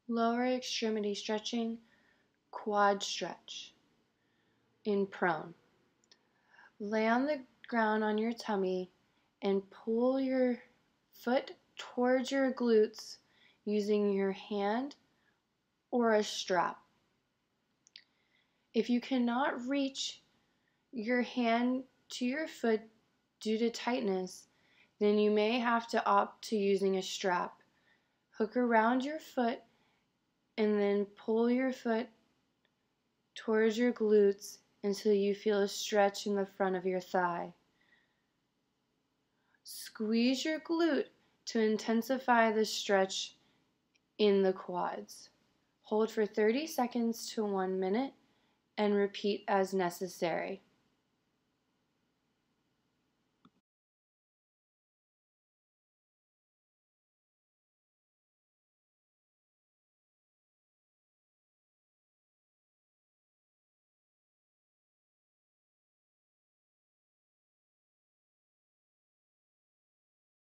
Lower extremity stretching, quad stretch. In prone. Lay on the ground on your tummy and pull your foot towards your glutes using your hand or a strap. If you cannot reach your hand to your foot due to tightness, then you may have to opt to using a strap. Hook around your foot and then pull your foot towards your glutes until you feel a stretch in the front of your thigh. Squeeze your glute to intensify the stretch in the quads. Hold for 30 seconds to 1 minute and repeat as necessary.